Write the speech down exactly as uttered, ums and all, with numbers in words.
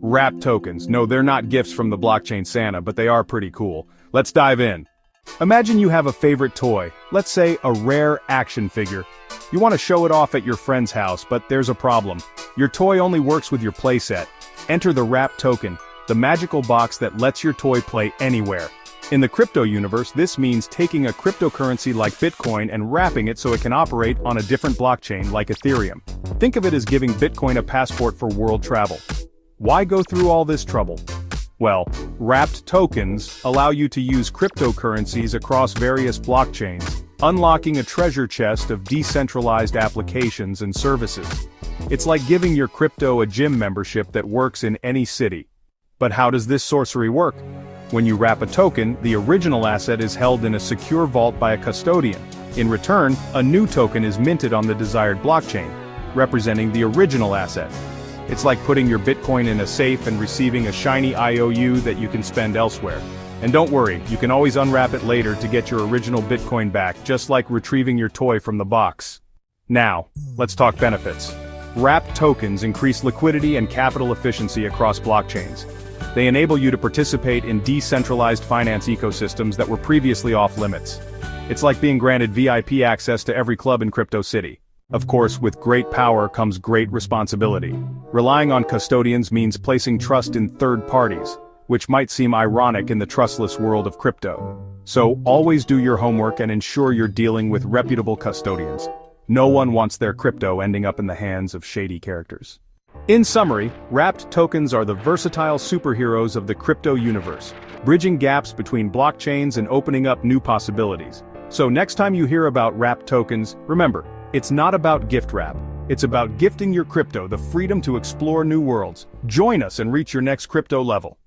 Wrapped tokens. No, they're not gifts from the blockchain Santa, but they are pretty cool. Let's dive in. Imagine you have a favorite toy, let's say a rare action figure. You want to show it off at your friend's house, but there's a problem. Your toy only works with your playset. Enter the wrapped token, the magical box that lets your toy play anywhere. In the crypto universe, this means taking a cryptocurrency like Bitcoin and wrapping it so it can operate on a different blockchain like Ethereum. Think of it as giving Bitcoin a passport for world travel. Why go through all this trouble? Well, wrapped tokens allow you to use cryptocurrencies across various blockchains, unlocking a treasure chest of decentralized applications and services. It's like giving your crypto a gym membership that works in any city. But how does this sorcery work? When you wrap a token, the original asset is held in a secure vault by a custodian. In return, a new token is minted on the desired blockchain, representing the original asset. It's like putting your Bitcoin in a safe and receiving a shiny I O U that you can spend elsewhere. And don't worry, you can always unwrap it later to get your original Bitcoin back, just like retrieving your toy from the box. Now, let's talk benefits. Wrapped tokens increase liquidity and capital efficiency across blockchains. They enable you to participate in decentralized finance ecosystems that were previously off limits. It's like being granted V I P access to every club in Crypto City. Of course, with great power comes great responsibility. Relying on custodians means placing trust in third parties, which might seem ironic in the trustless world of crypto. So, always do your homework and ensure you're dealing with reputable custodians. No one wants their crypto ending up in the hands of shady characters. In summary, wrapped tokens are the versatile superheroes of the crypto universe, bridging gaps between blockchains and opening up new possibilities. So next time you hear about wrapped tokens, remember, it's not about gift wrap. It's about gifting your crypto the freedom to explore new worlds. Join us and reach your next crypto level.